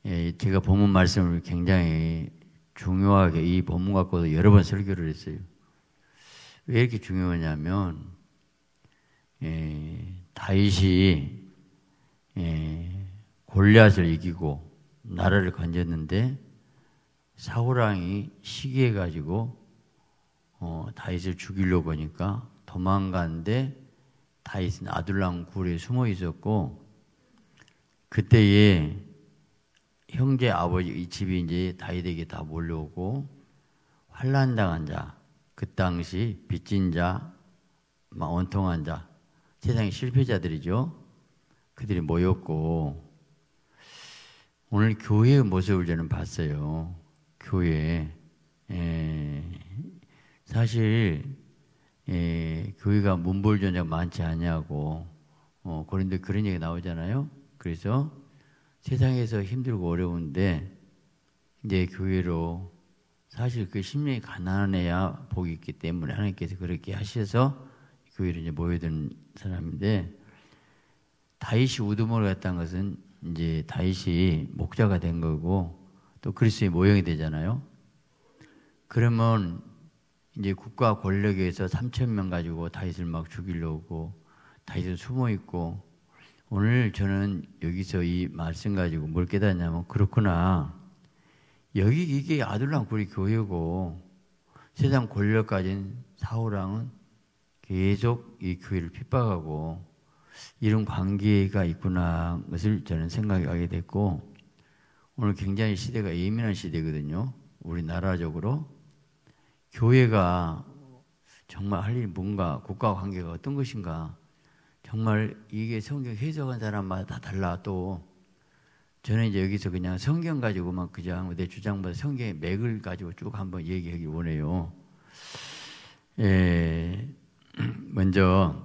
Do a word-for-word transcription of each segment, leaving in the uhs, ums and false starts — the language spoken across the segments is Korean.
예, 제가 본문 말씀을 굉장히 중요하게 이 본문 갖고도 여러 번 설교를 했어요. 왜 이렇게 중요하냐면 예, 다윗이 예, 골리앗을 이기고 나라를 건졌는데 사울왕이 시기해가지고 어, 다윗을 죽이려고 하니까 도망갔는데 다윗은 아둘람 굴에 숨어 있었고 그때에 형제 아버지 이 집이 이제 다윗에게 다 몰려오고 환난당한 자, 그 당시 빚진 자, 막 원통한 자, 세상의 실패자들이죠. 그들이 모였고 오늘 교회의 모습을 저는 봤어요. 교회 에, 사실 에, 교회가 문벌전자가 많지 않냐고 어, 그런데 그런 얘기 나오잖아요. 그래서 세상에서 힘들고 어려운데 이제 교회로 사실 그 심령이 가난해야 복이 있기 때문에 하나님께서 그렇게 하셔서 교회로 이제 모여든 사람인데 다윗이 우두머리 갔다는 것은 이제 다윗이 목자가 된 거고 또 그리스도의 모형이 되잖아요. 그러면 이제 국가 권력에서 삼천 명 가지고 다윗을 막 죽이려고 다윗은 숨어 있고 오늘 저는 여기서 이 말씀 가지고 뭘 깨닫냐면 그렇구나. 여기 이게 아둘람 굴이 교회고 세상 권력 가진 사울왕은 계속 이 교회를 핍박하고 이런 관계가 있구나 것을 저는 생각하게 됐고 오늘 굉장히 시대가 예민한 시대거든요. 우리나라적으로 교회가 정말 할 일이 뭔가 국가 관계가 어떤 것인가 정말 이게 성경 해석한 사람마다 다 달라. 또 저는 이제 여기서 그냥 성경 가지고만 그냥 내 주장보다 성경의 맥을 가지고 쭉 한번 얘기하기 원해요. 예, 먼저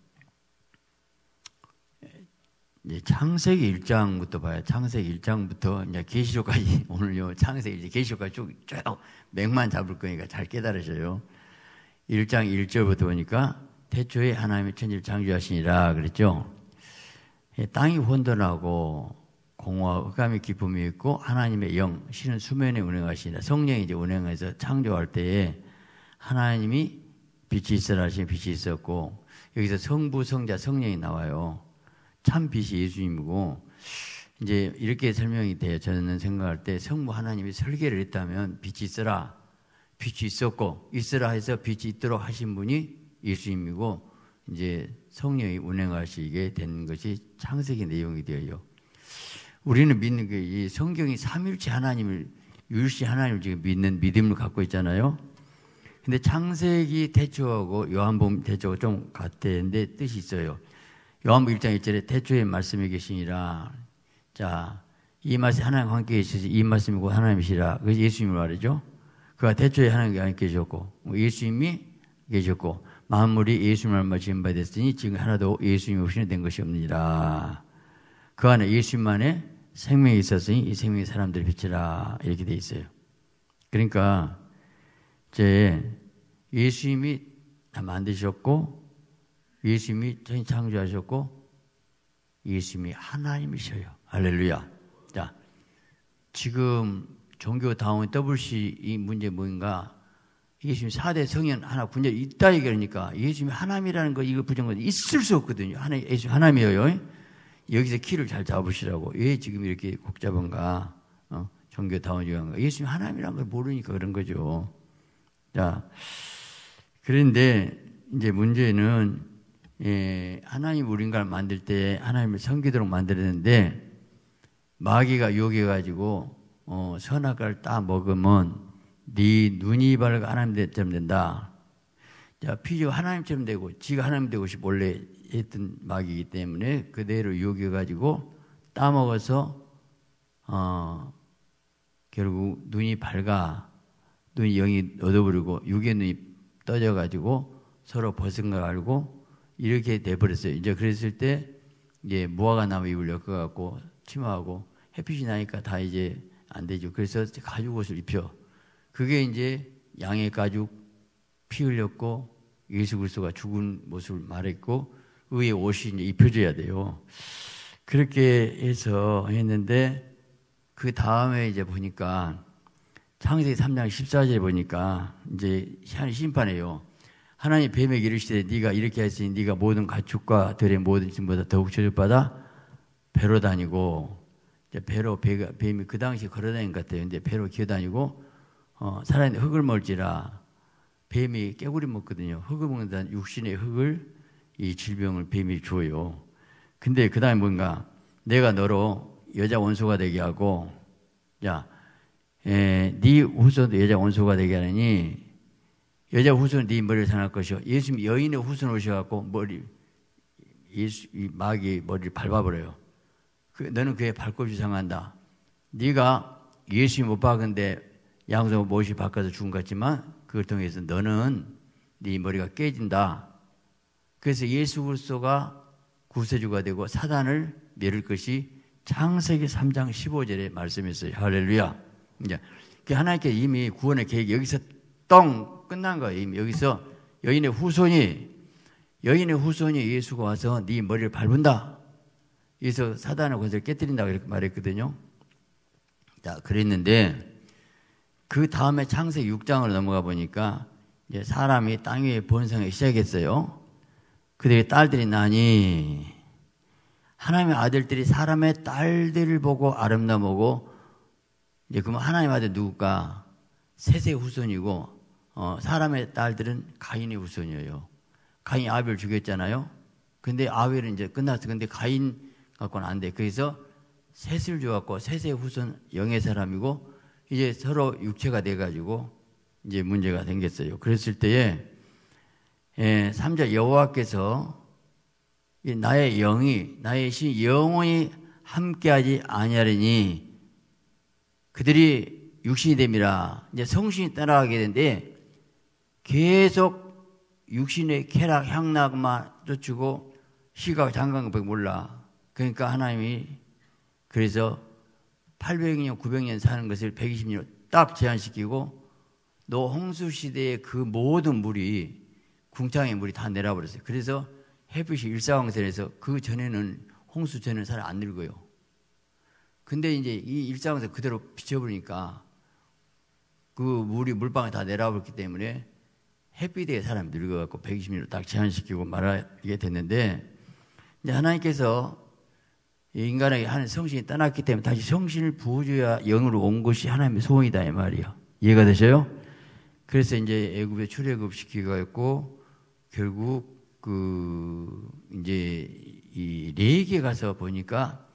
이제 창세기 일 장부터 봐요. 창세기 일 장부터 이제 계시록까지 오늘요 창세기 이제 계시록까지 쭉, 쭉 맥만 잡을 거니까 잘 깨달으셔요. 일 장 일 절부터 보니까 태초에 하나님이 천지를 창조하시니라 그랬죠. 땅이 혼돈하고 공허와 흑암의 기품이 있고 하나님의 영, 신은 수면에 운행하시니라. 성령이 이제 운행해서 창조할 때에 하나님이 빛이 있으라 하시니 빛이 있었고 여기서 성부, 성자, 성령이 나와요. 참 빛이 예수님이고 이제 이렇게 설명이 돼요. 저는 생각할 때 성부 하나님이 설계를 했다면 빛이 있으라, 빛이 있었고 있으라 해서 빛이 있도록 하신 분이 예수님이고 이제 성령이 운행하시게 된 것이 창세기 내용이 되어요. 우리는 믿는 게 이 성경이 삼일체 하나님을 유일신 하나님을 지금 믿는 믿음을 갖고 있잖아요. 근데 창세기 태초하고 요한복음 태초하고 좀 같은데 뜻이 있어요. 요한복음 일 장 일 절에 태초에 말씀이 계시니라. 자, 이 말씀이 하나님과 함께 계시지 이 말씀이고 하나님이시라. 그래서 예수님을 말이죠. 그가 태초에 하나님과 함께 계셨고 예수님이 계셨고 만물이 예수님을 말미암아 지음받았으니 지금 하나도 예수님이 없이는 된 것이 없느니라. 그 안에 예수님만에 생명이 있었으니 이 생명이 사람들의 빛이라 이렇게 돼 있어요. 그러니까 이제 예수님이 다 만드셨고 예수님이 천지 창조하셨고 예수님이 하나님이셔요. 할렐루야. 자, 지금 종교다운 더블유씨 이 문제 뭐인가? 예수님 사 대 성현 하나 군자 있다 얘기하니까 예수님이 하나님이라는 거 이거 부정은 있을 수 없거든요. 하나 예수 하나님이에요. 여기서 키를 잘 잡으시라고. 왜 지금 이렇게 복잡한가? 어? 종교다운 중요한가? 예수님 하나님이라는 걸 모르니까 그런 거죠. 자, 그런데 이제 문제는 예, 하나님 우리 인간을 만들 때 하나님을 섬기도록 만들었는데 마귀가 유혹해가지고 어, 선악과를 딱 먹으면 네 눈이 밝아 하나님처럼 된다. 자, 피조 하나님처럼 되고 지가 하나님 되고 싶어 원래 했던 마귀이기 때문에 그대로 유혹해가지고 따먹어서 어, 결국 눈이 밝아 눈이 영이 얻어버리고 육의 눈이 떠져가지고 서로 벗은 걸 알고 이렇게 돼버렸어요. 이제 그랬을 때 이제 무화과 나무 잎을 엮어갖고 침하고 햇빛이 나니까 다 이제 안 되죠. 그래서 가죽 옷을 입혀. 그게 이제 양의 가죽 피 흘렸고 예수 그리스도가 죽은 모습을 말했고 의의 옷이 이제 입혀져야 돼요. 그렇게 해서 했는데 그 다음에 이제 보니까 창세기 삼 장 십사 절에 보니까 이제 하나님 심판해요. 하나님 뱀에게 이르시되 네가 이렇게 했으니 네가 모든 가축과 들의 모든 짐보다 더욱 저주받아 배로 다니고, 이제 배로 배가, 뱀이 그 당시 걸어다닌 것 같아요. 근데 배로 기어다니고 어, 살아있는 흙을 먹을지라. 뱀이 깨구리 먹거든요. 흙을 먹는다는 육신의 흙을, 이 질병을 뱀이 줘요. 근데 그 다음에 뭔가 내가 너로 여자 원수가 되게 하고, 야, 에, 네 후손도 여자 원수가 되게 하느니 여자 후손은 네 머리를 상할 것이요. 예수님 여인의 후손 오셔갖고 머리, 예수, 이 마귀 머리를 밟아버려요. 그, 너는 그의 발꿈치 상한다. 네가 예수님 못 박은데 양손 못이 바꿔서 죽은 것 같지만 그걸 통해서 너는 네 머리가 깨진다. 그래서 예수 그리스도가 구세주가 되고 사단을 멸할 것이 창세기 삼 장 십오 절에 말씀했어요. 할렐루야. 이제 하나님께서 이미 구원의 계획이 여기서 똥 끝난 거예요. 이미 여기서 여인의 후손이 여인의 후손이 예수가 와서 네 머리를 밟은다. 그래서 사단의 권세를 깨뜨린다고 이렇게 말했거든요. 자, 그랬는데 그 다음에 창세기 육 장으로 넘어가 보니까 이제 사람이 땅 위에 번성하기 시작했어요. 그들의 딸들이 나니 하나님의 아들들이 사람의 딸들을 보고 아름다워하고, 이제 그러면 하나님의 아들 누굴까? 셋의 후손이고, 어, 사람의 딸들은 가인의 후손이에요. 가인이 아벨을 죽였잖아요. 근데 아벨은 이제 끝났어. 근데 가인 갖고는 안 돼. 그래서 셋을 줘갖고 셋의 후손 영의 사람이고, 이제 서로 육체가 돼가지고 이제 문제가 생겼어요. 그랬을 때에 예, 삼자 여호와께서 나의 영이 나의 신 영원히 함께하지 아니하리니 그들이 육신이 됨이라. 이제 성신이 떠나가게 되는데 계속 육신의 쾌락 향락만 쫓고 시각 장관밖에 몰라. 그러니까 하나님이 그래서 팔백 년 구백 년 사는 것을 백이십 년으로 딱 제한시키고 노 홍수 시대의 그 모든 물이 궁창의 물이 다 내려버렸어요. 그래서 햇빛이 일사광선에서 그 전에는 홍수 전에는 잘 안 늙어요. 근데 이제 이 일사광선 그대로 비춰버리니까 그 물이 물방울 다 내려버렸기 때문에 햇빛에 사람이 늙어갖고 백이십 년으로 딱 제한시키고 말하게 됐는데, 이제 하나님께서 인간에게 하는 성신이 떠났기 때문에 다시 성신을 부어줘야 영으로 온 것이 하나님의 소원이다 이 말이에요. 이해가 되셔요? 그래서 이제 애굽에 출애굽 시키고 했고, 결국 그 이제 이 레위기에 가서 보니까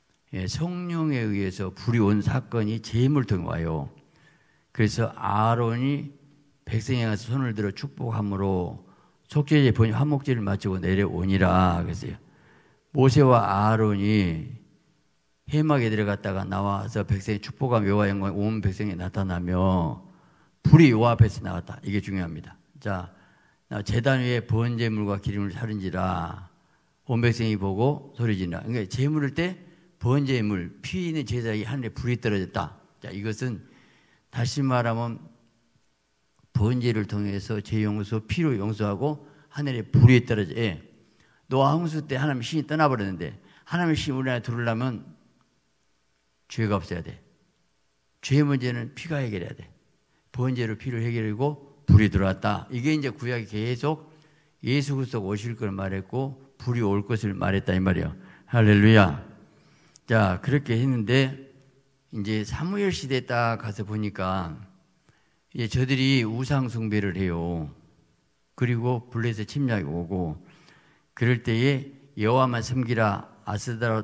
성령에 의해서 불이 온 사건이 제물을 통해 와요. 그래서 아론이 백성에 가서 손을 들어 축복함으로 속죄제 번이 화목제를 마치고 내려오니라 그랬어요. 모세와 아론이 회막에 들어갔다가 나와서 백성의 축복함 여호와 영광이 온 백성에 나타나며 불이 여호와 앞에서 나왔다. 이게 중요합니다. 자, 제단 위에 번제물과 기름을 사른지라 온 백성이 보고 소리지라. 그러니까 제물을 때 번제물 피 있는 제사에 하늘에 불이 떨어졌다. 자, 이것은 다시 말하면 번제를 통해서 죄 용서, 피로 용서하고 하늘에 불이 떨어져. 예. 노아 홍수 때 하나님의 신이 떠나버렸는데 하나님의 신이 우리 안에 들어오려면 죄가 없어야 돼. 죄의 문제는 피가 해결해야 돼. 번제로 피를 해결하고 불이 들어왔다. 이게 이제 구약이 계속 예수 그리스도가 오실 걸 말했고 불이 올 것을 말했다 이 말이에요. 할렐루야. 자, 그렇게 했는데 이제 사무엘 시대에 딱 가서 보니까 이제 저들이 우상 숭배를 해요. 그리고 블레셋 침략이 오고 그럴 때에 여호와만 섬기라, 아스다라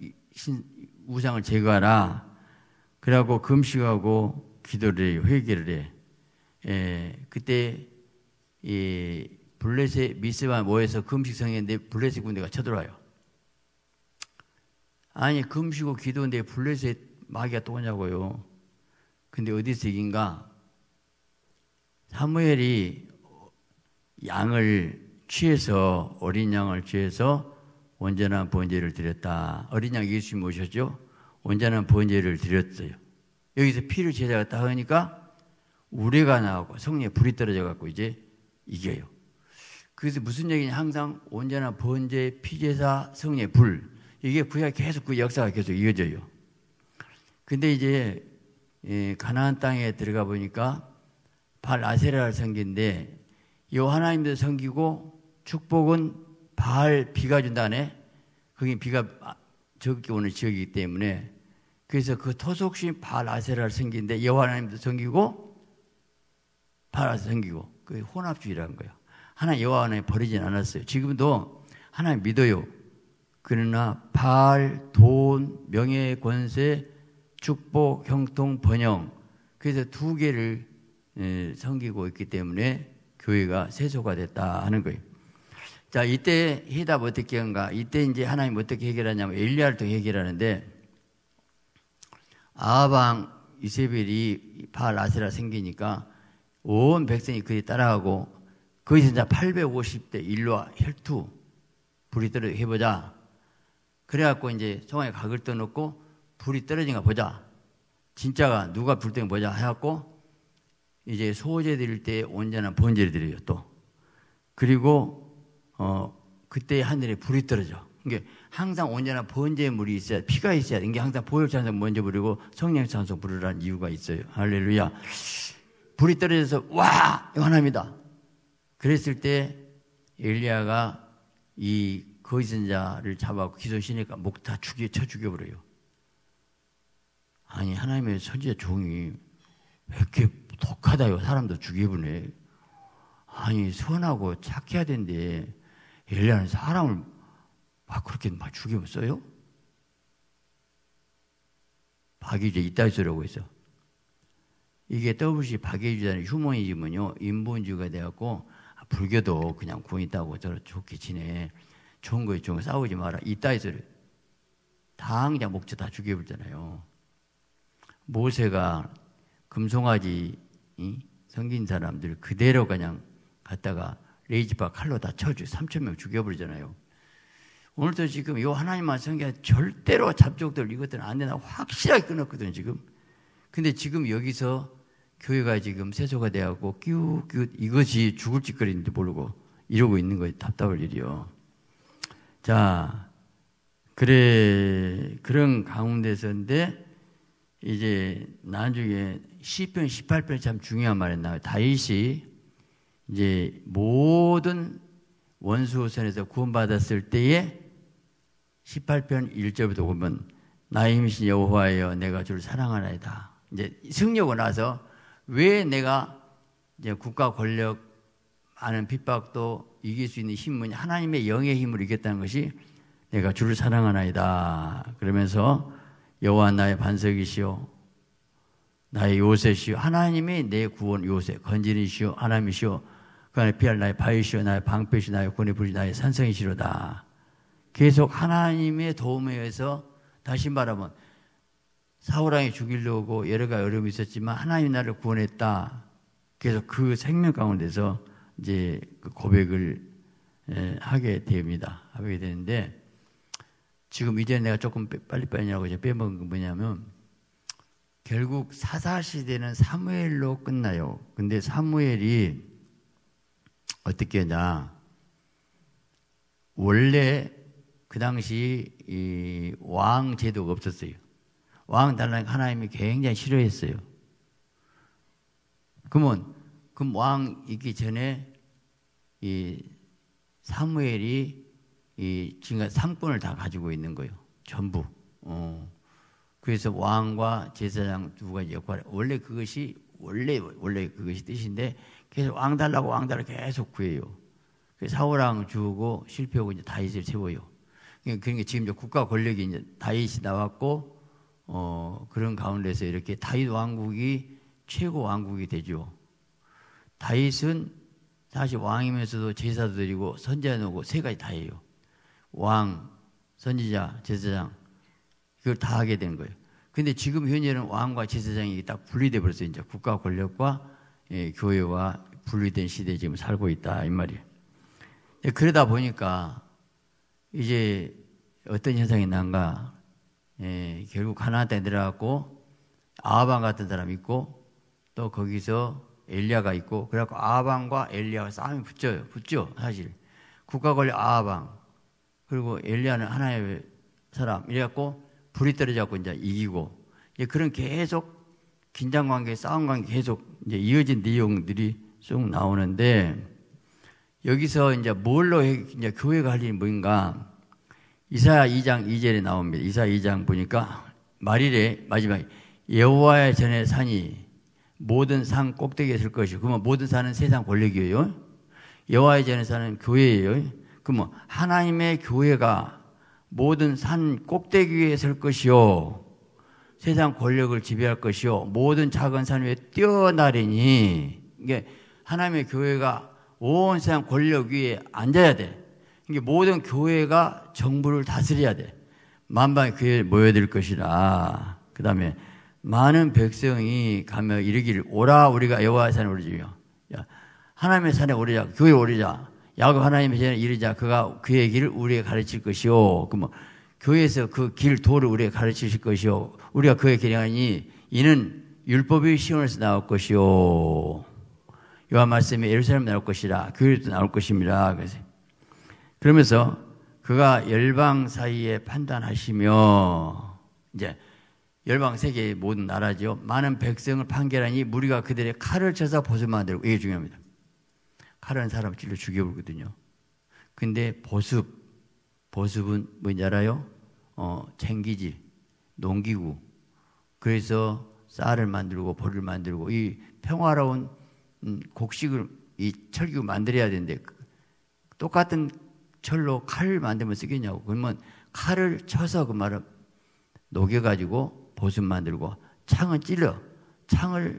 우상을 제거하라. 그러고 금식하고 기도를 해요. 회개를 해. 예, 그때 이 블레셋 미스바 모여서 금식 성했는데 블레셋 군대가 쳐들어와요. 아니 금식하고 기도인데 블레셋 마귀가 또 오냐고요. 근데 어디서 이긴가? 사무엘이 양을 취해서 어린 양을 취해서 온전한 번제를 드렸다. 어린 양 예수님 오셨죠? 온전한 번제를 드렸어요. 여기서 피를 제자가 딱 하니까 우레가 나오고 성령에 불이 떨어져 갖고 이제 이겨요. 그래서 무슨 얘기냐? 항상 온전한 번제, 피제사, 성령의 불. 이게 구약 계속 그 역사가 계속 이어져요. 근데 이제 예, 가나안 땅에 들어가 보니까 바알 아세라를 섬기는데 이 하나님도 섬기고 축복은 바알 비가 준다네. 거기 비가 적게 오는 지역이기 때문에 그래서 그 토속신 바알 아세라를 섬기는데 여호와 하나님도 섬기고 바알 아세라 섬기고 그 혼합주의라는 거예요. 하나님 여호와 하나님 버리진 않았어요. 지금도 하나님 믿어요. 그러나 바알, 돈, 명예, 권세, 축복, 형통, 번영 그래서 두 개를 에, 섬기고 있기 때문에 교회가 세소가 됐다 하는 거예요. 자, 이때 해답 어떻게 한가? 이때 이제 하나님 어떻게 해결하냐면 엘리야를 통해 해결하는데 아합 이세벨이 바알 아세라 생기니까 온 백성이 그에 따라가고 거기서 이제 팔백오십 대 일로와 혈투 불이 떨어져 해보자. 그래갖고 이제 성화에 각을 떠놓고 불이 떨어진가 보자. 진짜가 누가 불 때문에 보자 해갖고 이제 소제 드릴 때 온전한 번제를 드려요 또. 그리고 어 그때 하늘에 불이 떨어져. 이게 항상 온전한 번제의 물이 있어야 피가 있어야 이게 항상 보혈찬송 먼저 부르고 성령찬송 부르라는 이유가 있어요. 할렐루야. 불이 떨어져서 와 이거 하나님이다. 그랬을 때 엘리야가 이 거짓 선자를 잡아갖고 기소시니까 목 다 죽여 쳐 죽여버려요. 아니 하나님의 선지자 종이 왜 이렇게 독하다요. 사람도 죽여보네. 아니 선하고 착해야 되는데 엘리야는 사람을 막 그렇게 막 죽여버렸어요? 박이주자 이따위 소리라고 했어. 이게 더블유씨 박이주자는 휴머니즘은요 인본주의가 돼갖고 아, 불교도 그냥 구원 있다고 저렇게 좋게 지내. 좋은 거에 좋은 거 싸우지 마라. 이따위 소리. 당장 목자 다 죽여버렸잖아요. 모세가 금송아지 이? 섬긴 사람들 그대로 그냥 갔다가 레이지바 칼로 다 쳐주 삼천 명 죽여버리잖아요. 오늘도 지금 이 하나님만 섬겨 절대로 잡족들 이것들은 안 된다 확실하게 끊었거든요 지금. 근데 지금 여기서 교회가 지금 세소가 돼갖고 끼우끼우 이것이 죽을 짓거리인지 모르고 이러고 있는 거예요. 답답할 일이요. 자, 그래 그런 가운데서인데 이제 나중에 시편 십팔 편이 참 중요한 말이 나와요. 다윗이 이제 모든 원수손에서 구원받았을 때에 십팔 편 일 절부터 보면 나의 힘이신 여호와여 내가 주를 사랑하나이다. 이제 승리하고 나서 왜 내가 이제 국가 권력 많은 핍박도 이길 수 있는 힘은 하나님의 영의 힘으로 이겼다는 것이 내가 주를 사랑하나이다. 그러면서 여호와 나의 반석이시오 나의 요새시오 하나님이 내 구원 요새 건진이시오 하나님이시오 그 안에 피할 나의 바위시오 나의 방패시오 나의 권의 불이 나의 산성이시로다. 계속 하나님의 도움에 의해서 다시 말하면 사울왕이 죽이려고 여러 가지 어려움이 있었지만 하나님이 나를 구원했다. 계속 그 생명 가운데서 이제 그 고백을 하게 됩니다. 하게 되는데 지금 이제 내가 조금 빨리빨리라고 이제 빼먹은 건 뭐냐면 결국 사사시대는 사무엘로 끝나요. 근데 사무엘이 어떻게 하냐. 원래 그 당시 이 왕 제도가 없었어요. 왕 달라니까 하나님이 굉장히 싫어했어요. 그러면 그럼 왕 있기 전에 이 사무엘이 이 지금 상권을 다 가지고 있는 거예요. 전부. 어. 그래서 왕과 제사장 두 가지 역할. 원래 그것이 원래 원래 그것이 뜻인데 계속 왕 달라고 왕 달라고 계속 구해요. 그래서 사울왕 주고 실패하고 이제 다윗을 세워요. 그러니까 지금 이제 국가 권력이 이제 다윗이 나왔고 어 그런 가운데서 이렇게 다윗 왕국이 최고 왕국이 되죠. 다윗은 사실 왕이면서도 제사도 드리고 선지자 오고 세 가지 다 해요. 왕, 선지자, 제사장 그걸 다 하게 되는 거예요. 근데 지금 현재는 왕과 제사장이 딱 분리돼 버렸어요. 이제 국가 권력과 예, 교회와 분리된 시대에 지금 살고 있다 이 말이에요. 그러다 보니까 이제 어떤 현상이 난가? 예, 결국 가나안 땅에 들어갔고 아합 같은 사람이 있고 또 거기서 엘리야가 있고 그래갖고 아합과 엘리야가 싸움이 붙죠, 붙죠 사실. 국가 권력 아합 그리고 엘리야는 하나님의 사람 이래갖고 불이 떨어져갖고 이제 이기고 이제 그런 계속 긴장 관계, 싸움 관계 계속 이제 이어진 내용들이 쭉 나오는데 여기서 이제 뭘로 해, 이제 교회가 할 일이 뭔가 이사야 이 장 이 절에 나옵니다. 이사야 이 장 보니까 말일에 마지막에 여호와의 전에 산이 모든 산 꼭대기에 설 것이고 그러면 모든 산은 세상 권력이에요. 여호와의 전에 산은 교회예요. 그러면 하나님의 교회가 모든 산 꼭대기 위에 설 것이요 세상 권력을 지배할 것이요 모든 작은 산 위에 뛰어나리니 이게 하나님의 교회가 온 세상 권력 위에 앉아야 돼. 이게 모든 교회가 정부를 다스려야 돼. 만방의 교회에 모여들 것이라. 그 다음에 많은 백성이 가며 이르기를 오라 우리가 여호와의 산에 오르지요. 하나님의 산에 오르자. 교회에 오르자. 야곱 하나님의 전에 이르자. 그가 그의 길을 우리에게 가르칠 것이요. 그러면 교회에서 그 길 도를 우리에게 가르치실 것이요. 우리가 그의 길에 가니 이는 율법이 시온에서 나올 것이요. 여호와 말씀이 예루살렘 나올 것이라. 교회도 나올 것입니다. 그래서 그러면서 그가 열방 사이에 판단하시며 이제 열방 세계의 모든 나라죠. 많은 백성을 판결하니 무리가 그들의 칼을 쳐서 보습 만들고 이게 중요합니다. 칼은 사람을 찔러 죽여버리거든요. 근데 보습, 보습은 뭔지 알아요? 어, 챙기질, 농기구. 그래서 쌀을 만들고 볼을 만들고 이 평화로운 음, 곡식을 이 철기구 만들어야 되는데 똑같은 철로 칼을 만들면 쓰겠냐고. 그러면 칼을 쳐서 그 말은 녹여가지고 보습 만들고 창은 찔러 창을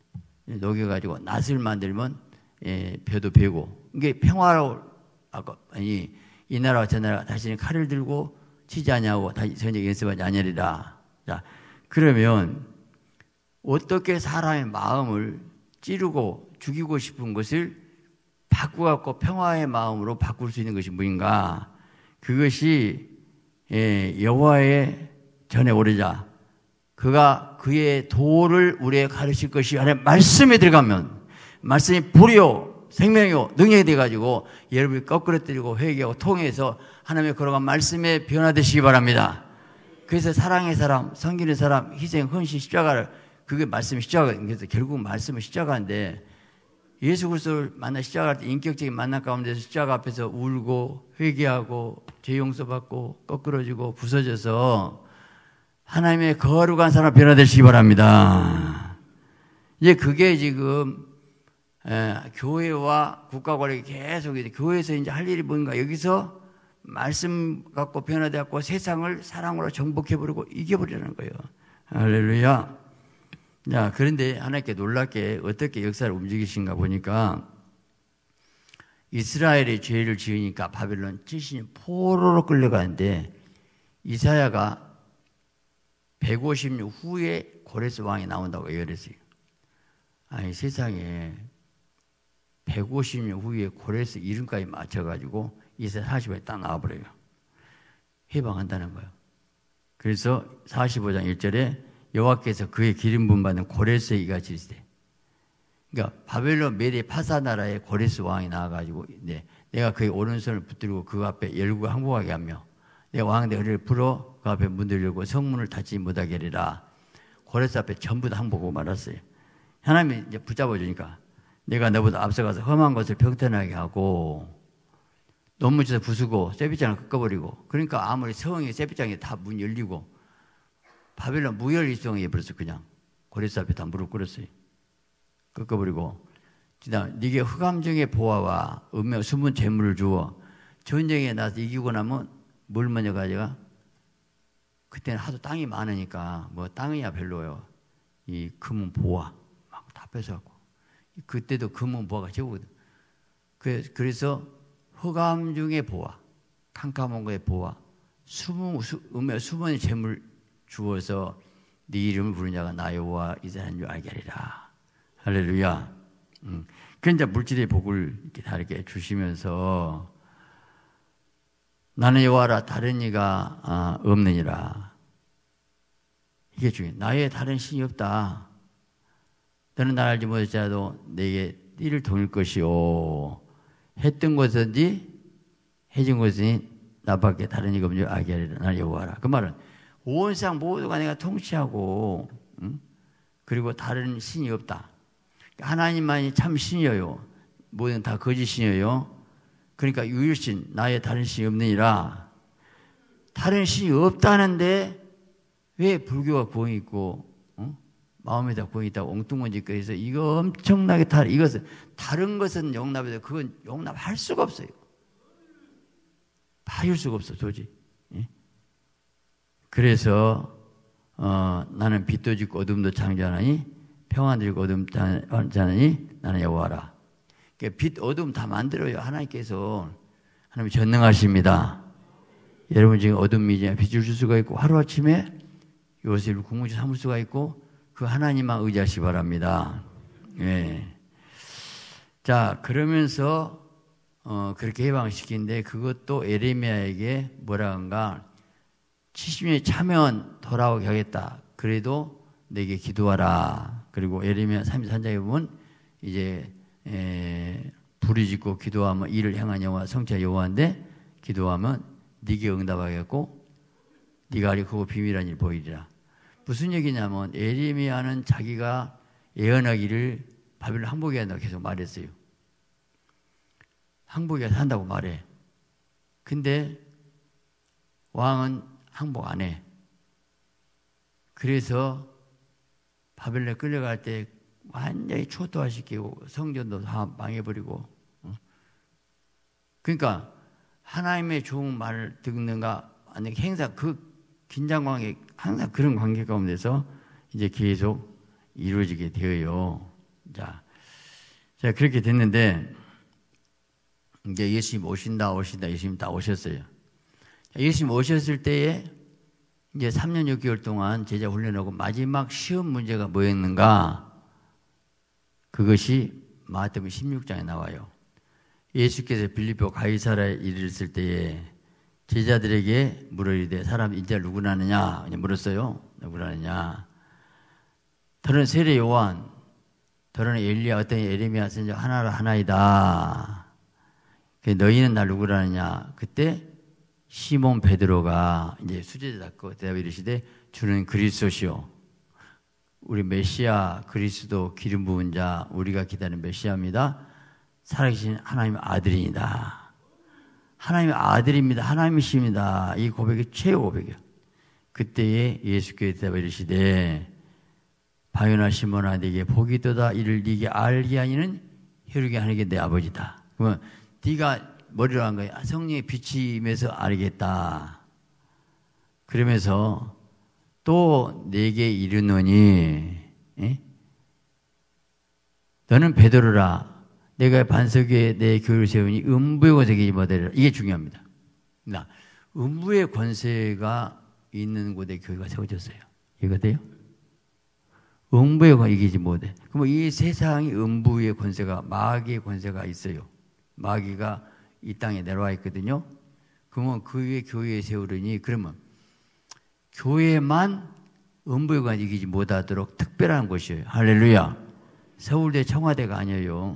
녹여가지고 낫을 만들면 예, 벼도 베고 이게 평화로 아까 아니 이 나라와 저 나라가 다시는 칼을 들고 치지 아니하고 다시 전쟁 연습하지 아니하리라. 자 그러면 어떻게 사람의 마음을 찌르고 죽이고 싶은 것을 바꾸갖고 평화의 마음으로 바꿀 수 있는 것이 뭐인가? 그것이 예, 여호와의 전에 오르자. 그가 그의 도를 우리에게 가르칠 것이 안에 말씀에 들어가면 말씀이 불이요 생명이요 능력이 돼가지고 여러분이 거꾸러뜨리고 회개하고 통해서 하나님의 걸어간 말씀에 변화되시기 바랍니다. 그래서 사랑의 사람, 섬기는 사람, 희생, 헌신, 십자가를 그게 말씀이 십자가. 그래서 결국 말씀은 십자가인데 예수 그리스도를 만나 십자가 할 때 인격적인 만남 가운데서 십자가 앞에서 울고 회개하고 죄 용서받고 거꾸러지고 부서져서 하나님의 거룩한 사람 변화되시기 바랍니다. 이제 그게 지금 에, 교회와 국가 권력이 계속 이제 교회에서 이제 할 일이 뭔가 여기서 말씀 갖고 변화되었고 세상을 사랑으로 정복해버리고 이겨버리라는 거예요. 할렐루야. 자, 그런데 하나님께 놀랍게 어떻게 역사를 움직이신가 보니까 이스라엘이 죄를 지으니까 바벨론 칠십 년 포로로 끌려가는데 이사야가 백오십 년 후에 고레스 왕이 나온다고 예언했어요. 아니 세상에 백오십 년 후에 고레스 이름까지 맞춰가지고 이사야 사십 장에 딱 나와버려요. 해방한다는 거예요. 그래서 사십오 장 일 절에 여호와께서 그의 기름 부음 받은 고레스의 이가 지시되, 그러니까 바벨론 메대 파사 나라의 고레스 왕이 나와가지고 네, 내가 그의 오른손을 붙들고 그 앞에 열고 항복하게 하며 내가 왕의 허리를 풀어 그 앞에 문을 열고 성문을 닫지 못하게 하리라. 고레스 앞에 전부 다 항복하고 말았어요. 하나님이 이제 붙잡아주니까 내가 너보다 앞서가서 험한 것을 평탄하게 하고 논문에서 부수고 세비장을 꺾어버리고, 그러니까 아무리 성이 세비장에 다 문 열리고 바벨론 무혈 일성이 해버렸어. 그냥 고레스 앞에 다 무릎 꿇었어요. 꺾어버리고 그다음 네게 흑암 중의 보화와 음료 숨은 재물을 주어 전쟁에 나서 이기고 나면 뭘 먼저 가져가? 그때는 하도 땅이 많으니까 뭐 땅이야 별로요. 이 금은 보화 막 다 뺏어갖고 그때도 금은 보화가 최고거든. 그래서 흑암 중의 보화, 캄캄한 거의 보화, 숨은 음료 숨은 재물 주어서 네 이름을 부르는 자가 나 여호와 이스라엘인 줄 알게 하리라. 할렐루야. 음. 그 이제 물질의 복을 이렇게 다 이렇게 주시면서 나는 여호와라 다른 이가 아, 없느니라. 이게 중요해. 나의 다른 신이 없다. 너는 나를 알지 못할지라도 내게 띠를 돌릴 것이요. 했던 것인지 해진 것이니 나밖에 다른 이가 없는 줄 알게 하리라. 나는 여호와라. 그 말은 온 세상 모두가 내가 통치하고, 응? 그리고 다른 신이 없다. 하나님만이 참 신이에요. 모든 다 거짓 신이에요. 그러니까 유일신, 나의 다른 신이 없느니라. 다른 신이 없다는데 왜 불교가 구원이 있고, 어? 마음에다 구원이 있다고 엉뚱한 짓거리 해서 이거 엄청나게 다른, 이것은 다른 것은 용납해도 그건 용납할 수가 없어요. 봐줄 수가 없어, 도저히. 예? 그래서 어, 나는 빛도 짓고 어둠도 창조하나니 평안도 짓고 어둠 창조하나니 나는 여호와라. 빛, 어둠 다 만들어요. 하나님께서. 하나님 전능하십니다. 여러분 지금 어둠이 이제 빛을 줄 수가 있고 하루아침에 요셉을 국무주 삼을 수가 있고 그 하나님만 의지하시기 바랍니다. 예. 자, 그러면서 어, 그렇게 해방시키는데 그것도 에레미야에게 뭐라 한가 칠십 년이 차면 돌아오게 하겠다. 그래도 내게 기도하라. 그리고 에레미야 삼십삼 장에 보면 이제 에, 불이 짓고 기도하면 이를 향한 여호와 성체 여호와인데 기도하면 네게 응답하겠고 네가 아리 크고 비밀한 일 보이리라. 무슨 얘기냐면 에레미야는 자기가 예언하기를 바벨론 항복해야 한다고 계속 말했어요. 항복해야 한다고 말해. 근데 왕은 항복 안 해. 그래서 바벨론에 끌려갈 때 완전히 초토화시키고 성전도 다 망해버리고. 그러니까 하나님의 좋은 말을 듣는가 아니 행사 그 긴장 관계 항상 그런 관계 가운데서 이제 계속 이루어지게 되어요. 자, 자 그렇게 됐는데 이제 예수님 오신다 오신다 예수님 다 오셨어요. 예수님 오셨을 때에 이제 삼 년 육 개월 동안 제자 훈련하고 마지막 시험 문제가 뭐였는가? 그것이 마태복음 십육 장에 나와요. 예수께서 빌립보 가이사라에 이르렀을 때에 제자들에게 물으리되 사람 인자를 누구라 하느냐 물었어요. 누구라 하느냐? 더는 세례 요한, 더는 엘리야, 어떤 에레미야 선지자 하나라 하나이다. 너희는 날 누구라 하느냐? 그때 시몬 베드로가 이제 수제자 잡고 대답해 이르시되 주는 그리스도시요. 우리 메시아 그리스도 기름 부은 자 우리가 기다리는 메시아입니다. 살아계신 하나님의 아들입니다. 하나님의 아들입니다. 하나님이십니다. 이 고백이 최고 고백이에요. 그때에 예수께서 대답해 이르시되 바요나 시몬아 네게 복이 있도다. 이를 네게 알게 하니는 혈육이 하는 게 내 아버지다. 그러면 네가 머리로 한 거야. 성령의 빛이 임해서 알겠다. 그러면서 또 내게 이르노니 에? 너는 베드로라. 내가 반석 위에 내 교회를 세우니 음부의 권세가 못하리라. 이게 중요합니다. 나 음부의 권세가 있는 곳에 교회가 세워졌어요. 이거돼요? 음부의 권세 이기지 못해. 그럼 이 세상이 음부의 권세가 마귀의 권세가 있어요. 마귀가 이 땅에 내려와 있거든요. 그러면 그 위에 교회에 세우려니 그러면 교회만 음부의 권세 이기지 못하도록 특별한 곳이에요. 할렐루야. 서울대 청와대가 아니에요.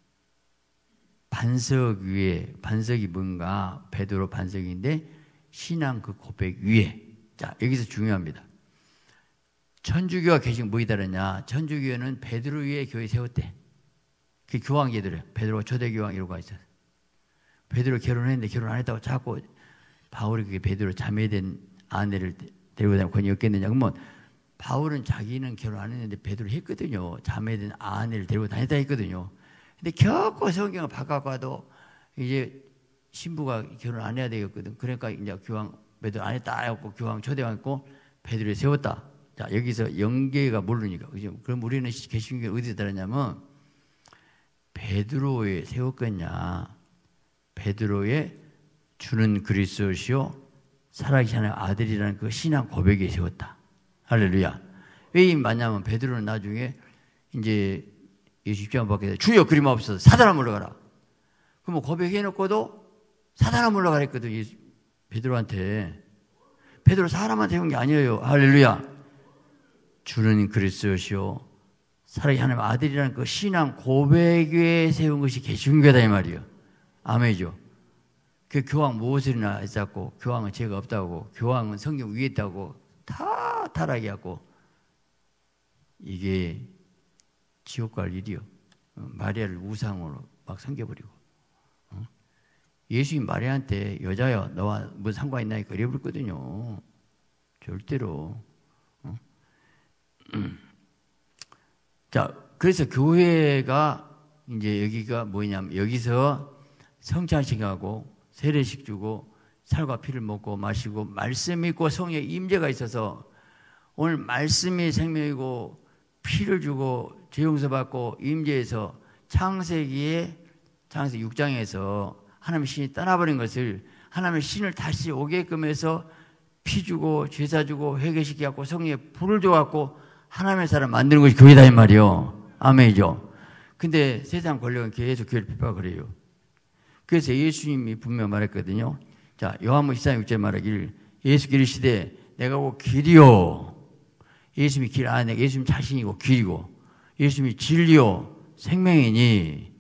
반석 위에, 반석이 뭔가 베드로 반석인데 신앙 그 고백 위에. 자, 여기서 중요합니다. 천주교가 계신 뭐이 다르냐? 천주교는 베드로 위에 교회 세웠대. 그 교황제들이에요. 베드로 초대교황 이러고 있어요. 베드로 결혼했는데 결혼 안 했다고 자꾸 바울이 그게 베드로 자매된 아내를 데리고 다니고 권위 없겠느냐? 그러면 바울은 자기는 결혼 안 했는데 베드로 했거든요. 자매된 아내를 데리고 다녔다 했거든요. 근데 겨우 성경을 바꿔봐도 이제 신부가 결혼 안 해야 되겠거든. 그러니까 이제 교황 베드로 안 했다 해갖고 교황 초대했고 베드로에 세웠다. 자, 여기서 연계가 모르니까. 그죠? 그럼 우리는 개신교가 어디서 다르냐면 베드로에 세웠겠냐. 베드로의 주는 그리스도시요 살아계신 아들이라는 그 신앙 고백에 세웠다. 할렐루야. 왜 이 맞냐면 베드로는 나중에 이제 예수 십자가 밖에서 주여 그리마옵소서 사단아 물러가라. 그럼 고백해놓고도 사단아 물러가라 했거든. 베드로한테. 베드로 사람한테 해온 게 아니에요. 할렐루야. 주는 그리스도시요 살아계신 하나님의 아들이라는 그 신앙 고백에 세운 것이 개신교다 이 말이에요. 아멘이죠. 그 교황 무엇이나 했었고 교황은 죄가 없다고 교황은 성경 위에 있다고 다 타락해 갖고 이게 지옥 갈 일이요. 마리아를 우상으로 막 섬겨버리고. 어? 예수님 마리아한테 여자야 너와 뭐 상관 있나 그래 버렸거든요. 절대로. 어? 자, 그래서 교회가 이제 여기가 뭐냐면 여기서 성찬식하고 세례식 주고 살과 피를 먹고 마시고 말씀 있고 성령의 임재가 있어서 오늘 말씀이 생명이고 피를 주고 죄 용서받고 임재해서 창세기에 창세기 육 장에서 하나님의 신이 떠나버린 것을 하나님의 신을 다시 오게끔 해서 피 주고 제사 주고 회개시켜갖고 성령의 불을 줘갖고 하나님의 사람 만드는 것이 교회다 이 말이요. 아멘이죠. 근데 세상 권력은 계속 교회를 핍박을 해요. 그래서 예수님이 분명 말했거든요. 자, 요한복음 십 장 육 절 말하기를 예수 기르시되 내가 곧 길이요. 예수님이 길 안에 예수님 자신이고 길이고 예수님이 진리요 생명이니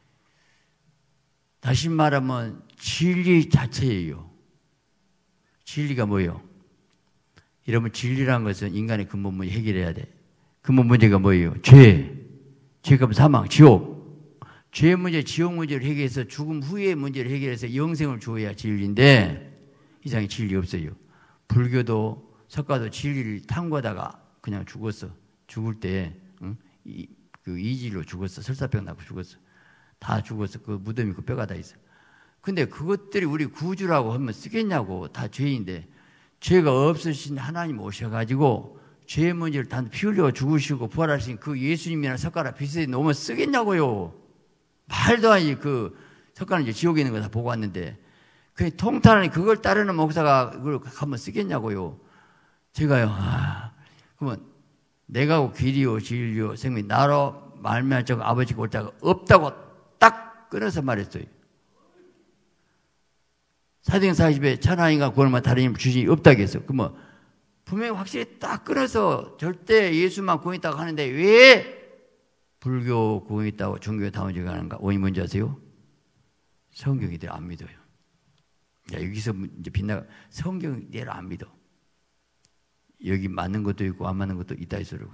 다시 말하면 진리 자체예요. 진리가 뭐예요? 여러분 진리라는 것은 인간의 근본 문제 해결해야 돼. 근본 문제가 뭐예요? 죄. 죄가 사망, 지옥. 죄 문제, 지옥 문제를 해결해서 죽음 후의 문제를 해결해서 영생을 주어야 진리인데 이상의 진리 없어요. 불교도 석가도 진리를 탐구하다가 그냥 죽었어. 죽을 때 응? 이, 그 이질로 죽었어. 설사병 나고 죽었어. 다 죽었어. 그 무덤이 그 뼈가 다 있어. 근데 그것들이 우리 구주라고 하면 쓰겠냐고. 다 죄인데 죄가 없으신 하나님 오셔가지고 죄의 문제를 단 피 흘려 죽으시고 부활하신 그 예수님이나 석가라 비슷하게 놓으면 쓰겠냐고요. 말도 아니 그 석가는 이제 지옥에 있는 거 다 보고 왔는데 그 통탄하니 그걸 따르는 목사가 그걸 한번 쓰겠냐고요. 제가요. 아, 그러면 내가 길이요 진리요 생명 나로 말미암아 저 아버지 올 자가 없다고 딱 끊어서 말했어요. 사도행 사십에 천하인과 구원만 다른 힘 주신이 없다고 했어. 그러면 분명히 확실히 딱 끊어서 절대 예수만 구원 있다고 하는데 왜 불교 구원 있다고 종교에 다운지가 하는가? 원인이 뭔지 아세요? 성경이들 안 믿어요. 야, 여기서 이제 빛나 성경대로 안 믿어. 여기 맞는 것도 있고 안 맞는 것도 있다 있으라고.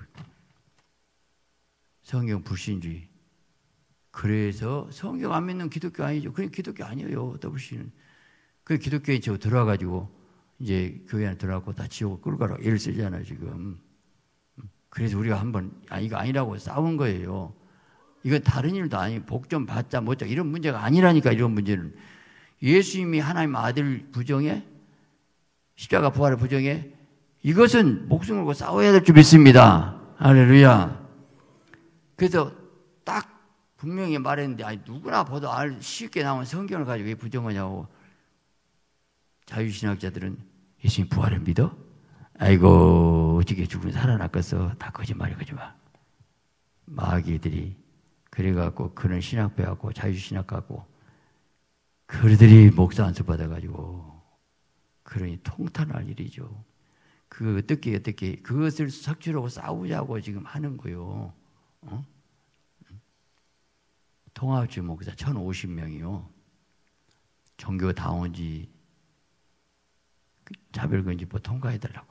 성경 불신주의. 그래서 성경 안 믿는 기독교 아니죠. 그냥 기독교 아니에요. 더블씨는. 그 기독교에 저 들어와가지고 이제 교회 안에 들어가고 다 지옥을 끌고 가라고 애를 쓰잖아요 지금. 그래서 우리가 한번 아 이거 아니라고 싸운 거예요. 이건 다른 일도 아니 복 좀 받자 뭐자 이런 문제가 아니라니까. 이런 문제는 예수님이 하나님 아들 부정해 십자가 부활의 부정해 이것은 목숨 걸고 싸워야 될 줄 믿습니다. 할렐루야. 그래서 딱 분명히 말했는데 아니 누구나 봐도 알 쉽게 나온 성경을 가지고 왜 부정하냐고. 자유신학자들은 예수님 부활을 믿어? 아이고 어떻게 죽으면 살아났겠어. 다 거짓말이야 거짓말. 마귀들이 그래갖고 그런 신학 배웠고 자유신학 갖고 그들이 목사 안수 받아가지고 그러니 통탄할 일이죠. 그 어떻게 어떻게 그것을 삭제하고 싸우자고 지금 하는 거요. 어? 통합주 목사 천오십 명이요. 종교 다원지 자별금지법 통과해달라고.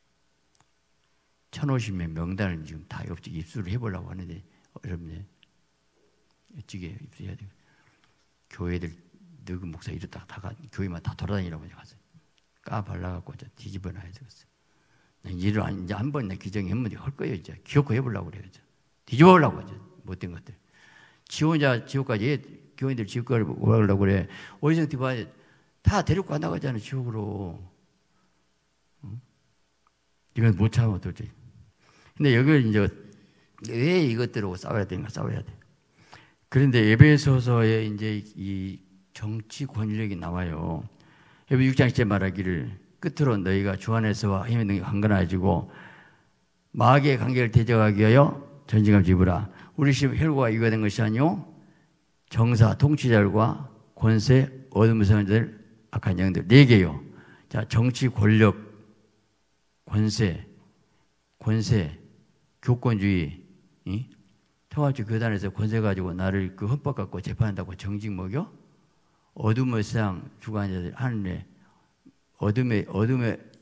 천오십 명 명단을 지금 다 입수를 해보려고 하는데 어렵네. 어찌게 입수해야 돼요. 교회들 늙은 목사 이랬다가 다 가, 교회만 다 돌아다니라고 갔어요. 까 발라갖고 뒤집어 놔야 되겠어. 일을 이제 한 번 규정했는데 할 거예요. 이제 기억고 해보려고 그래요. 뒤집어 보려고 하죠. 못된 것들. 지원자 지옥까지 교인들 지옥까지 오라고 그래. 오이성 디바에 다 데리고 간다고 잖아 지옥으로. 응? 이건 못 참아 도저히. 근데 여기를 이제 왜 이것들하고 싸워야 되는가 싸워야 돼. 그런데 에베소서에 이제 이 정치 권력이 나와요. 에베소 육 장 십 절 말하기를 끝으로 너희가 주 안에서와 힘의 능력이 강건해지고 마귀의 관계를 대적하기 위하여 전쟁을 집으라. 우리 심 혈과 이가 된 것이 아니요 정사 통치자들과 권세 어둠의 선자들 악한 영들 네 개요. 자, 정치 권력 권세 권세 교권주의 이? 통합주 교단에서 권세 가지고 나를 그 헌법 갖고 재판한다고 정직 먹여? 어둠의 세상 주관자들 하늘에 어둠의 어둠의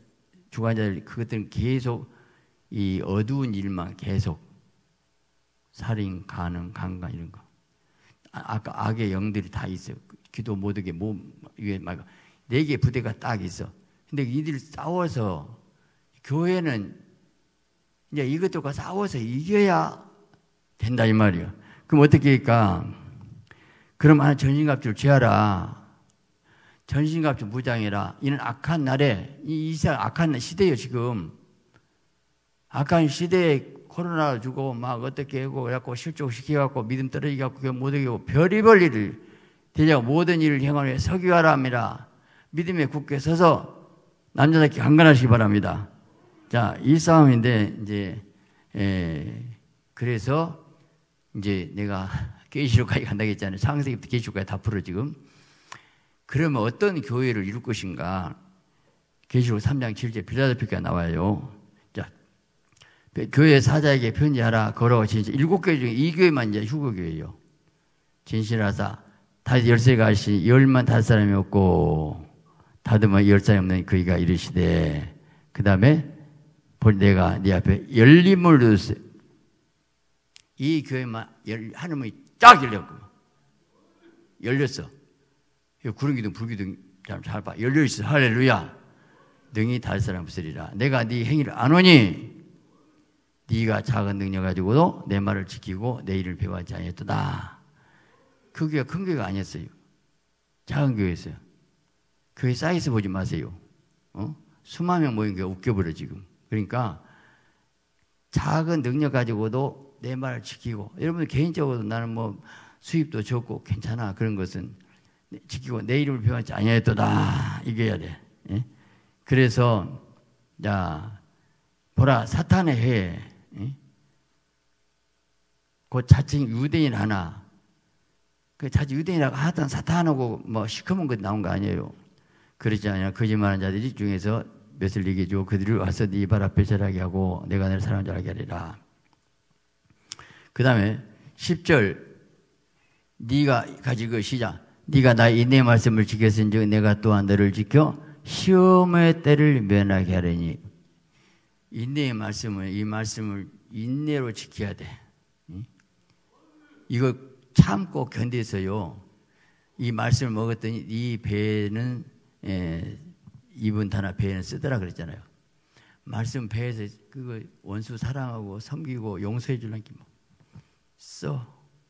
주관자들 그것들은 계속 이 어두운 일만 계속 살인, 간음, 강간 이런 거. 아까 악의 영들이 다 있어요. 기도 못하게 몸 위에 막 네 개 부대가 딱 있어. 근데 이들이 싸워서 교회는 이제 이것들과 싸워서 이겨야 된다 이 말이야. 그럼 어떻게 할까? 그럼 하나 전신갑주를 취하라. 전신갑주 무장해라. 이는 악한 날에 이 이상 악한 시대예요 지금. 악한 시대에 코로나 주고 막 어떻게 하고 그래갖고 실족시켜갖고 믿음 떨어지게 갖고 못하게 하고 별의별 일을 대자고 모든 일을 행하며 서기하라 합니다. 믿음에 굳게 서서 남자답게 강건하시기 바랍니다. 자, 이 싸움인데 이제 에, 그래서 이제 내가 계시록까지 간다고 했잖아요. 창세기부터 계시록까지 다 풀어 지금. 그러면 어떤 교회를 이룰 것인가? 계시록 삼 장 칠 절 빌라델피아가 나와요. 자, 교회 사자에게 편지하라. 걸어와 진실. 일곱 교회 중에 이 교회만 이제 휴거교회예요. 진실하사 다시 열쇠가 하시니 열만 다섯 사람이 없고 다듬어 열 사람이 없는 그이가 이르시되 그 다음에 내가 네 앞에 열림을 두었어요. 이 교회만 열, 하늘문이 쫙 열렸고 열렸어. 구름기둥 불기둥 잘 봐. 열려있어. 할렐루야. 능히 다른 사람 없으리라. 내가 네 행위를 안 오니 네가 작은 능력 가지고도 내 말을 지키고 내 일을 배워하지 아니했도다. 그 교회가 큰 교회가 아니었어요. 작은 교회였어요. 교회 사이즈 보지 마세요. 어? 수만 명 모인 교회 웃겨버려 지금. 그러니까 작은 능력 가지고도 내 말을 지키고 여러분들 개인적으로 나는 뭐 수입도 적고 괜찮아. 그런 것은 지키고 내 이름을 배워하지 아니하였도다. 이겨야 돼. 예? 그래서 자 보라 사탄의 해. 예? 곧 자칭 유대인 하나. 그 자칭 유대인이라고 하여튼 사탄하고 뭐 시커먼 것 나온 거 아니에요. 그렇지 않냐. 거짓말하는 자들이 중에서 몇을 이게 주고 그들을 와서 네 발 앞에 절하게 하고 내가 너를 사랑하는 줄 알게 하리라. 그 다음에 십 절 네가 가지고 시작. 네가 나의 인내의 말씀을 지켰은즉 내가 또한 너를 지켜 시험의 때를 면하게 하려니. 인내의 말씀을 이 말씀을 인내로 지켜야 돼. 이거 참고 견뎌서요. 이 말씀을 먹었더니 이 배는 에, 입은 다나 배는 쓰더라 그랬잖아요. 말씀 배에서 그거 원수 사랑하고 섬기고 용서해 주려는 게 뭐 써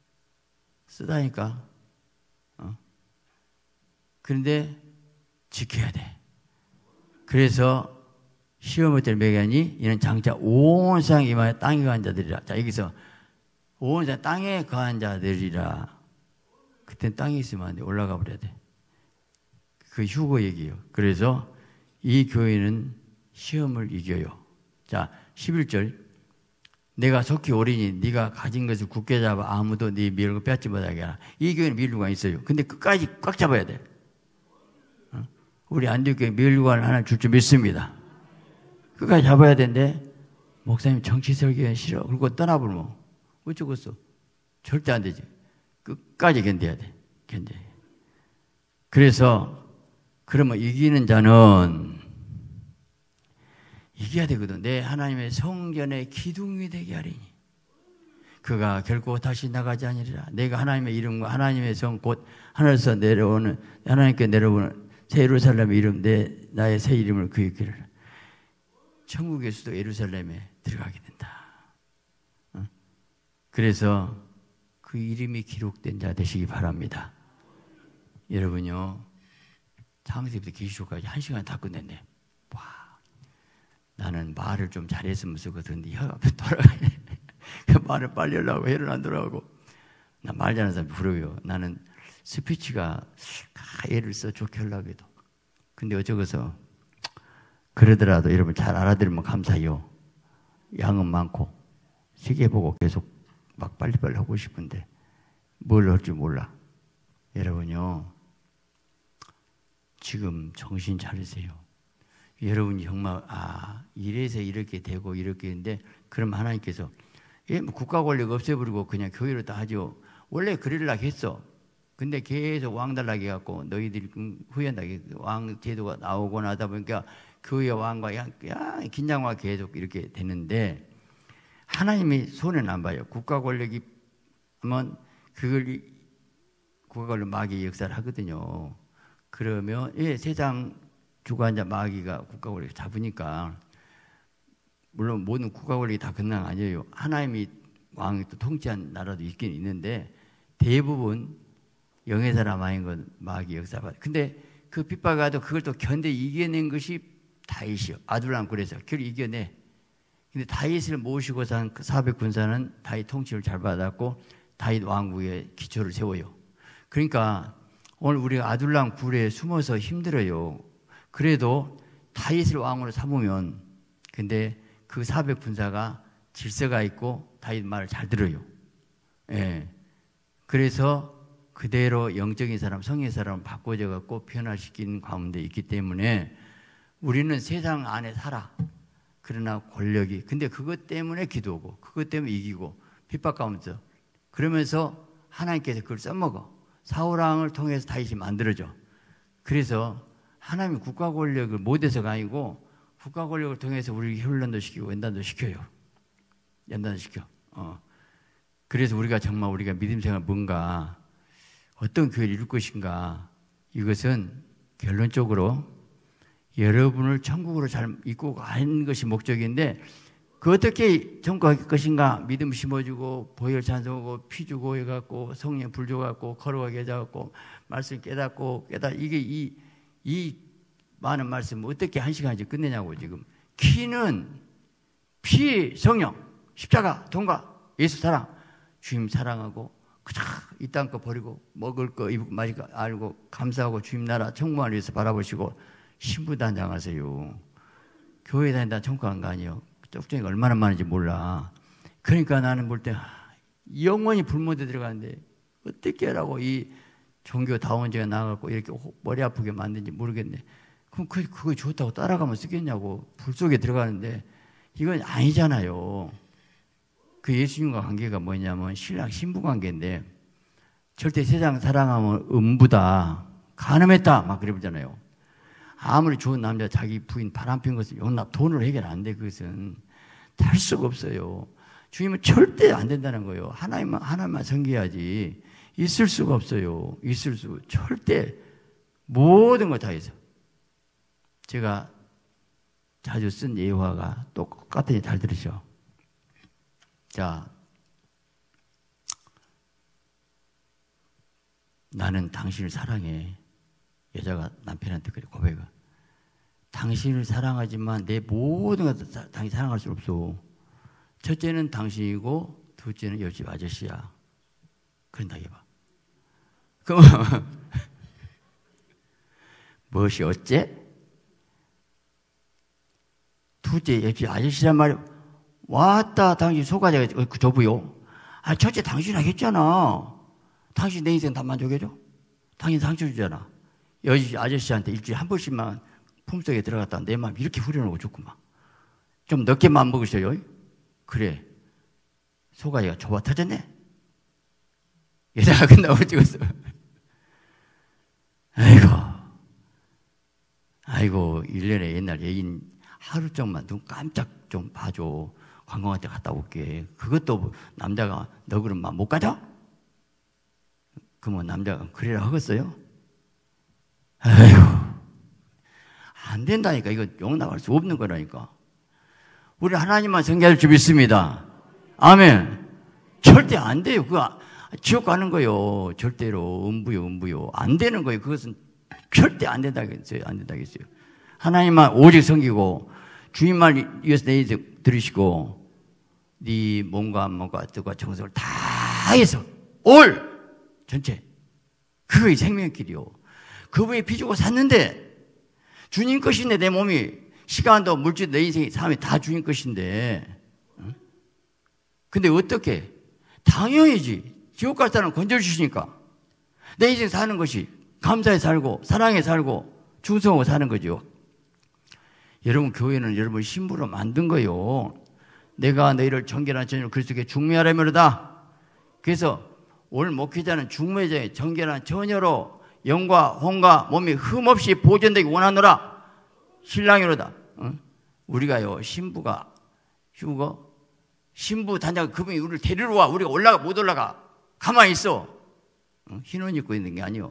쓰다니까. 어? 그런데 지켜야 돼. 그래서 시험의 때를 매가니 이는 장차 온 세상 이마에 땅에 거한 자들이라. 자 여기서 온 세상 땅에 거한 자들이라. 그땐 땅에 있으면 안 돼. 올라가 버려야 돼. 그 휴거 얘기예요. 그래서 이 교회는 시험을 이겨요. 자 십일 절 내가 속히 오리니 네가 가진 것을 굳게 잡아 아무도 네 미련을 빼앗지 못하게 하라. 이 교회는 미련가 있어요. 근데 끝까지 꽉 잡아야 돼. 어? 우리 안디옥교회 미련관을 하나 줄 줄 믿습니다. 끝까지 잡아야 되는데 목사님 정치 설교는 싫어. 그리고 떠나버리면 어쩌겠어. 절대 안 되지. 끝까지 견뎌야 돼. 견뎌. 그래서 그러면 이기는 자는 이겨야 되거든. 내 하나님의 성전의 기둥이 되게 하리니 그가 결코 다시 나가지 아니리라. 내가 하나님의 이름과 하나님의 성 곧 하늘에서 내려오는 하나님께 내려오는 새 예루살렘의 이름 내 나의 새 이름을 그에게 기르라. 천국의 수도 예루살렘에 들어가게 된다. 어? 그래서 그 이름이 기록된 자 되시기 바랍니다. 여러분요 창세기부터 계시록까지 한 시간 다 끝냈네. 와, 나는 말을 좀 잘했으면 쓰거든요. 혀 앞에 돌아가네. 그 말을 빨리 하려고 혀를 안 돌아가고. 나 말 잘하는 사람 부러워요. 나는 스피치가 애를 써 좋게 하려고 해도. 근데 어쩌고서 그러더라도 여러분 잘 알아들으면 감사해요. 양은 많고 시계 보고 계속 막 빨리빨리 하고 싶은데 뭘 할 줄 몰라. 여러분요 지금 정신 차리세요. 여러분이 정말 아 이래서 이렇게 되고 이렇게 했는데 그럼 하나님께서 예, 뭐 국가 권력 없애버리고 그냥 교회로 다 하죠. 원래 그러려고 했어. 근데 계속 왕달라게 해갖고 너희들이 후회한다게 왕 제도가 나오고 나다 보니까 교회 왕과 야, 야, 긴장과 계속 이렇게 되는데 하나님이 손해는 안 봐요. 국가 권력이 하면 그걸 국가 권력 마귀의 역사를 하거든요. 그러면 예, 세상 주관자 마귀가 국가 권력을 잡으니까 물론 모든 국가 권력이 다 그런 건 아니에요. 하나님이 왕이 또 통치한 나라도 있긴 있는데 대부분 영의 사람 아닌 건 마귀 역사가. 근데 그 핍박가도 그걸 또 견뎌 이겨낸 것이 다윗이요. 아둘람 굴에서 그걸 이겨내. 근데 다윗을 모시고 산 사백 군사는 다윗 통치를 잘 받았고 다윗 왕국의 기초를 세워요. 그러니까 오늘 우리가 아둘람 굴에 숨어서 힘들어요. 그래도 다윗을 왕으로 삼으면 근데 그 사백 군사가 질서가 있고 다윗 말을 잘 들어요. 예. 그래서 그대로 영적인 사람, 성의 사람을 바꿔져 갖고 변화시키는 가운데 있기 때문에 우리는 세상 안에 살아. 그러나 권력이. 근데 그것 때문에 기도하고 그것 때문에 이기고 핍박 가운데서 그러면서 하나님께서 그걸 써먹어. 사울왕을 통해서 다윗이 만들어져. 그래서 하나님이 국가 권력을 못해서가 아니고 국가 권력을 통해서 우리 훈련도 시키고 연단도 시켜요. 연단도 시켜. 어. 그래서 우리가 정말 우리가 믿음 생활 뭔가 어떤 교회를 이룰 것인가 이것은 결론적으로 여러분을 천국으로 잘 이끌고 가는 것이 목적인데 그 어떻게 천국할 것인가 믿음 심어주고 보혈 찬송하고 피 주고 해갖고 성령 불 줘갖고 걸어가게 해갖고 말씀 깨닫고 깨닫 이게 이, 이 많은 말씀 어떻게 한 시간째 끝내냐고 지금 키는 피 성령 십자가 통과 예수 사랑 주님 사랑하고 그저 이 땅 거 버리고 먹을 거 입을 마실 거 알고 감사하고 주님 나라 천국만을 위해서 바라보시고 신부단장 하세요. 교회 다닌다 천국 간 거 아니에요. 쪽정이 얼마나 많은지 몰라. 그러니까 나는 볼 때 영원히 불못에 들어가는데 어떻게 하라고 이 종교다원제가 나가고 이렇게 머리 아프게 만든지 모르겠네. 그럼 그, 그거 좋다고 따라가면 쓰겠냐고. 불 속에 들어가는데 이건 아니잖아요. 그 예수님과 관계가 뭐냐면 신랑 신부 관계인데 절대 세상 사랑하면 음부다. 간음했다. 막 그러잖아요. 아무리 좋은 남자 자기 부인 바람 핀 것을 용납 돈으로 해결 안 돼. 그것은 할 수가 없어요. 주님은 절대 안 된다는 거예요. 하나님만 하나님만 섬겨야지. 있을 수가 없어요. 있을 수 절대 모든 거 다 해서 제가 자주 쓴 예화가 똑같으니 잘 들으셔. 자, 나는 당신을 사랑해. 여자가 남편한테 그래 고백을. 당신을 사랑하지만 내 모든 것을 당신 사랑할 수 없어. 첫째는 당신이고 둘째는 옆집 아저씨야. 그런다 해봐. 그럼 무엇이 어째? 둘째 옆집 아저씨란 말이야. 왔다 당신 소가자가 그 저부요. 아 첫째 당신이라 했잖아. 당신 내 인생 다 만족해줘? 당신 상처 주잖아. 여기 아저씨한테 일주일에 한 번씩만 품속에 들어갔다 내 마음 이렇게 후련하고 좋구만. 좀 늦게 마음 먹으셔요. 그래. 소가지가 좁아 터졌네. 여자가 끝나고 찍었어. 아이고. 아이고, 일 년에 옛날 얘긴 하루 정도만 눈 깜짝 좀 봐줘. 관광한테 갔다 올게. 그것도 남자가 너 그러면 못 가자? 그러면 남자가 그래라 하겠어요? 아이고. 안 된다니까. 이거 용납할 수 없는 거라니까. 우리 하나님만 성경을 줄 믿습니다. 아멘. 절대 안 돼요. 그거 지옥 가는 거요. 절대로. 음부요, 음부요. 안 되는 거예요. 그것은 절대 안 된다겠어요. 안 된다겠어요. 하나님만 오직 섬기고 주님만 위해서 내 인생 들으시고 네 몸과 몸과 뜻과 정성을 다 해서 올 전체 그거의 생명길이요. 그분이 피 주고 샀는데 주님 것인데 내 몸이 시간도 물질도 내 인생이 삶이 다 주님 것인데 응? 근데 어떻게 당연히지. 지옥 갈 사람 건져주시니까 내 인생 사는 것이 감사해 살고 사랑해 살고 충성하고 사는 거죠. 여러분 교회는 여러분 신부로 만든 거요. 내가 너희를 정결한 전으로 그리스도께 중매하려며다. 그래서 오늘 목회자는 중매자의 정결한 전혀로 영과 혼과 몸이 흠없이 보존되기 원하노라. 신랑이로다. 어? 우리가요, 신부가 휴거, 신부 단장 그분이 우리를 데리러 와. 우리가 올라가 못 올라가. 가만히 있어. 어? 흰옷 입고 있는 게 아니요.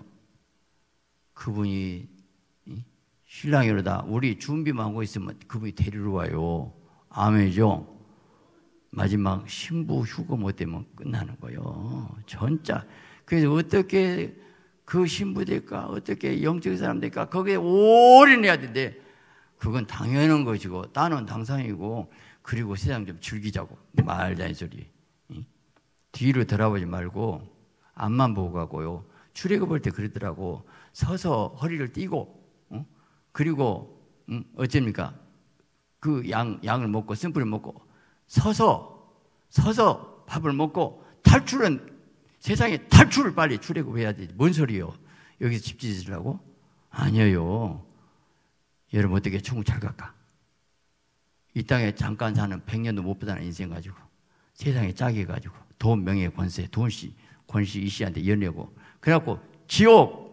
그분이 신랑이로다. 우리 준비만 하고 있으면 그분이 데리러 와요. 아멘이죠. 마지막 신부 휴거 못 되면 끝나는 거예요. 전자. 그래서 어떻게 그 신부 될까? 어떻게 영적인 사람 될까? 거기에 올인해야 되는데 그건 당연한 것이고 따는 당상이고 그리고 세상 좀 즐기자고 말자는 소리. 뒤로 돌아보지 말고 앞만 보고 가고요. 출애굽할 때 그러더라고. 서서 허리를 띄고 어? 그리고 음, 어쩝니까? 그 양, 양을 먹고 쓴뿌리 먹고 서서 서서 밥을 먹고 탈출은 세상에 탈출을 빨리 출애굽해야 되지. 뭔 소리요? 여기서 집 짓으려고? 아니에요. 여러분 어떻게 천국 잘 갈까? 이 땅에 잠깐 사는 백 년도 못 보다는 인생 가지고 세상에 짜게 가지고 돈, 명예, 권세, 돈씨, 권씨, 이씨한테 연애고 그래갖고 지옥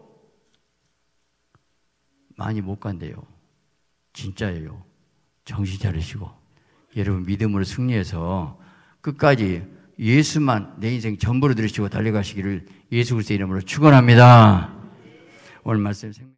많이 못 간대요. 진짜예요. 정신 차리시고 여러분 믿음으로 승리해서 끝까지 예수만 내 인생 전부로 들으시고 달려가시기를 예수 그리스도의 이름으로 축원합니다. 오늘 말씀